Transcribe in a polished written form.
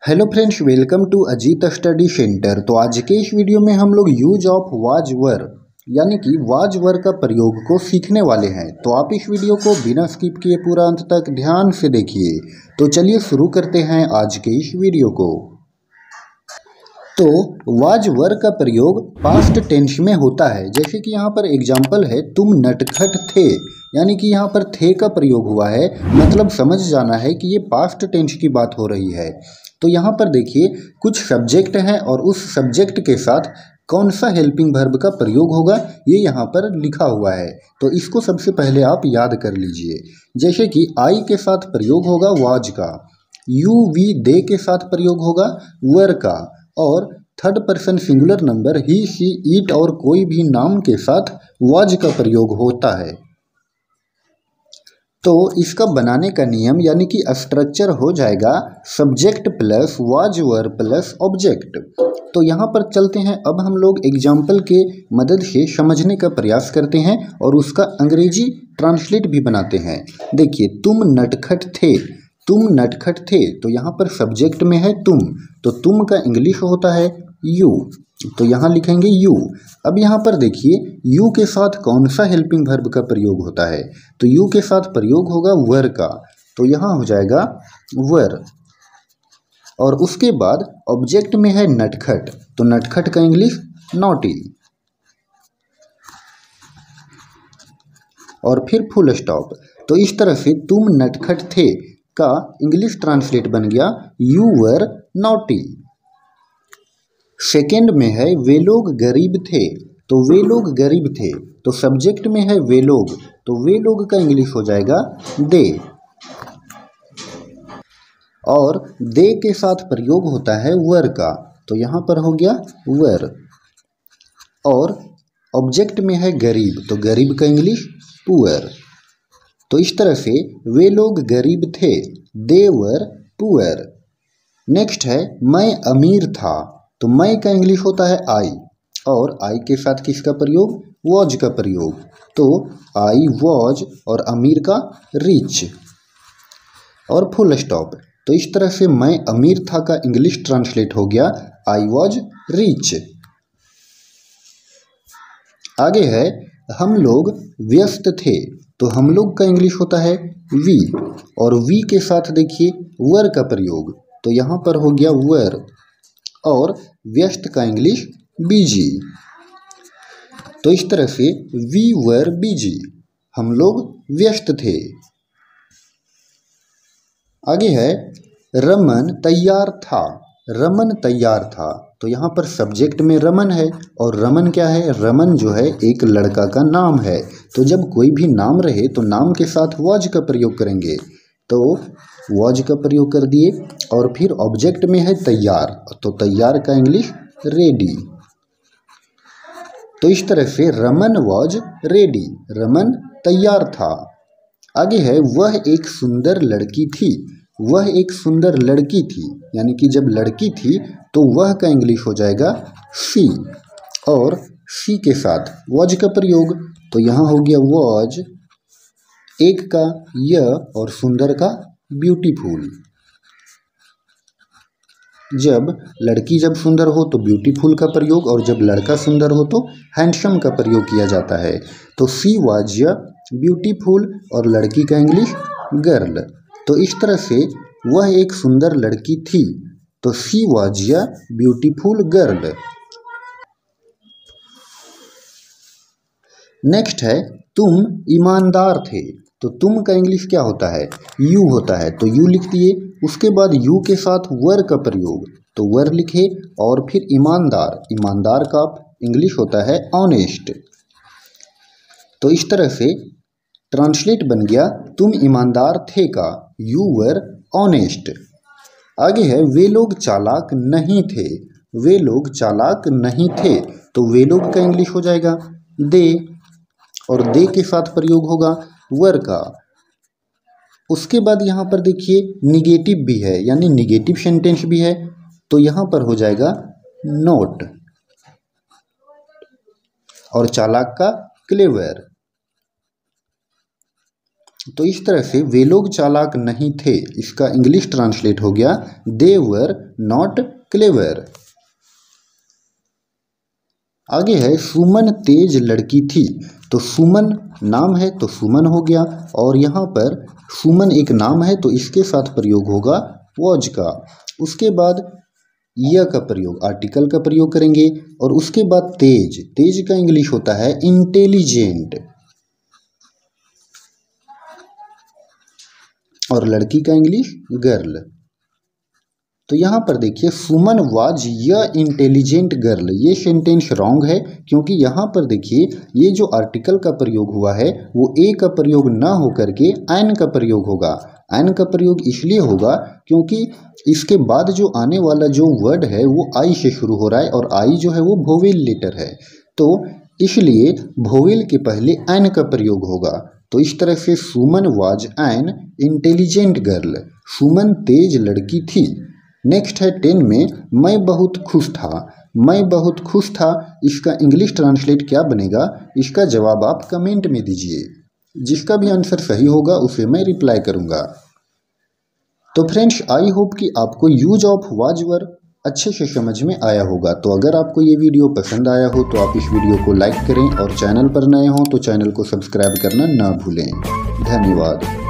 Hello friends, welcome to Ajit study centre. तो आज के इस वीडियो में हम लोग यूज ऑफ वाज वर यानी कि वाज वर का प्रयोग को सीखने वाले हैं। तो आप इस वीडियो को बिना स्किप किए पूरा अंत तक ध्यान से देखिए। तो चलिए शुरू करते हैं आज के इस वीडियो को। तो वाज वर का प्रयोग पास्ट टेंस में होता है। जैसे कि यहाँ पर एग्जाम्पल है, तुम नटखट थे, यानी कि यहाँ पर थे का प्रयोग हुआ है। मतलब समझ जाना है कि ये पास्ट टेंस की बात हो रही है। तो यहाँ पर देखिए कुछ सब्जेक्ट हैं और उस सब्जेक्ट के साथ कौन सा हेल्पिंग वर्ब का प्रयोग होगा ये यहाँ पर लिखा हुआ है। तो इसको सबसे पहले आप याद कर लीजिए। जैसे कि आई के साथ प्रयोग होगा वाज का, यू वी दे के साथ प्रयोग होगा वर का, और third person singular number he she it और कोई भी नाम के साथ वाज का प्रयोग होता है। तो इसका बनाने का नियम यानी कि स्ट्रक्चर हो जाएगा subject plus was verb plus object. तो यहाँ पर चलते हैं, अब हम लोग एग्जाम्पल के मदद से समझने का प्रयास करते हैं और उसका अंग्रेजी ट्रांसलेट भी बनाते हैं। देखिए, तुम नटखट थे, तुम नटखट थे, तो यहाँ पर सब्जेक्ट में है तुम, तो तुम का इंग्लिश होता है यू, तो यहाँ लिखेंगे यू। अब यहाँ पर देखिए यू के साथ कौन सा हेल्पिंग वर्ब का प्रयोग होता है, तो यू के साथ प्रयोग होगा वर का, तो यहाँ हो जाएगा वर। और उसके बाद ऑब्जेक्ट में है नटखट, तो नटखट का इंग्लिश नॉटी, और फिर फुल स्टॉप। तो इस तरह से तुम नटखट थे का इंग्लिश ट्रांसलेट बन गया यू वर नॉटी। सेकेंड में है वे लोग गरीब थे, तो वे लोग गरीब थे, तो सब्जेक्ट में है वे लोग, तो वे लोग का इंग्लिश हो जाएगा दे, और दे के साथ प्रयोग होता है वर का, तो यहाँ पर हो गया वर। और ऑब्जेक्ट में है गरीब, तो गरीब का इंग्लिश पुअर। तो इस तरह से वे लोग गरीब थे, दे वर पुअर। नेक्स्ट है मैं अमीर था, तो मैं का इंग्लिश होता है आई, और आई के साथ किसका प्रयोग, वॉज का प्रयोग, तो आई वॉज, और अमीर का रिच, और फुल स्टॉप। तो इस तरह से मैं अमीर था का इंग्लिश ट्रांसलेट हो गया आई वॉज रिच। आगे है हम लोग व्यस्त थे, तो हम लोग का इंग्लिश होता है वी, और वी के साथ देखिए वर का प्रयोग, तो यहाँ पर हो गया वर, और व्यस्त का इंग्लिश बिजी। तो इस तरह से वी वर बिजी, हम लोग व्यस्त थे। आगे है रमन तैयार था, रमन तैयार था, तो यहाँ पर सब्जेक्ट में रमन है, और रमन क्या है, रमन जो है एक लड़का का नाम है। तो जब कोई भी नाम रहे तो नाम के साथ वॉज का प्रयोग करेंगे, तो वॉज का प्रयोग कर दिए। और फिर ऑब्जेक्ट में है तैयार, तो तैयार का इंग्लिश रेडी। तो इस तरह से रमन वॉज रेडी, रमन तैयार था। आगे है वह एक सुंदर लड़की थी, वह एक सुंदर लड़की थी, यानी कि जब लड़की थी तो वह का इंग्लिश हो जाएगा शी, और शी के साथ वॉज का प्रयोग, तो यहाँ हो गया वॉज, एक का य, और सुंदर का ब्यूटीफुल। जब लड़की जब सुंदर हो तो ब्यूटीफुल का प्रयोग, और जब लड़का सुंदर हो तो हैंडसम का प्रयोग किया जाता है। तो सी वाज ब्यूटीफुल, और लड़की का इंग्लिश गर्ल। तो इस तरह से वह एक सुंदर लड़की थी, तो she was beautiful girl. Next है तुम ईमानदार थे, तो तुम का इंग्लिश क्या होता है, यू होता है, तो यू लिख दिए। उसके बाद यू के साथ वर का प्रयोग, तो वर लिखे, और फिर ईमानदार, ईमानदार का इंग्लिश होता है ऑनेस्ट। तो इस तरह से ट्रांसलेट बन गया तुम ईमानदार थे का यू वर ऑनेस्ट। आगे है वे लोग चालाक नहीं थे, वे लोग चालाक नहीं थे, तो वे लोग का इंग्लिश हो जाएगा दे, और दे के साथ प्रयोग होगा वर का। उसके बाद यहाँ पर देखिए निगेटिव भी है, यानी निगेटिव सेंटेंस भी है, तो यहाँ पर हो जाएगा नोट, और चालाक का क्लेवर। तो इस तरह से वे लोग चालाक नहीं थे, इसका इंग्लिश ट्रांसलेट हो गया दे वर नॉट क्लेवर। आगे है सुमन तेज लड़की थी। तो सुमन नाम है तो सुमन हो गया, और यहाँ पर सुमन एक नाम है तो इसके साथ प्रयोग होगा वॉज का। उसके बाद यह का प्रयोग आर्टिकल का प्रयोग करेंगे, और उसके बाद तेज, तेज का इंग्लिश होता है इंटेलिजेंट, और लड़की का इंग्लिश गर्ल। तो यहाँ पर देखिए Suman was a intelligent girl, ये सेंटेंस रॉन्ग है, क्योंकि यहाँ पर देखिए ये जो आर्टिकल का प्रयोग हुआ है वो ए का प्रयोग ना होकर के एन का प्रयोग होगा। एन का प्रयोग इसलिए होगा क्योंकि इसके बाद जो आने वाला जो वर्ड है वो आई से शुरू हो रहा है, और आई जो है वो वोवेल लेटर है, तो इसलिए वोवेल के पहले एन का प्रयोग होगा। तो इस तरह से Suman was an intelligent girl, Suman तेज लड़की थी। नेक्स्ट है 10 में मैं बहुत खुश था। मैं बहुत खुश था, इसका इंग्लिश ट्रांसलेट क्या बनेगा, इसका जवाब आप कमेंट में दीजिए। जिसका भी आंसर सही होगा उसे मैं रिप्लाई करूंगा। तो फ्रेंड्स आई होप कि आपको यूज ऑफ वाज वर अच्छे से समझ में आया होगा। तो अगर आपको ये वीडियो पसंद आया हो तो आप इस वीडियो को लाइक करें, और चैनल पर नए हों तो चैनल को सब्सक्राइब करना ना भूलें। धन्यवाद।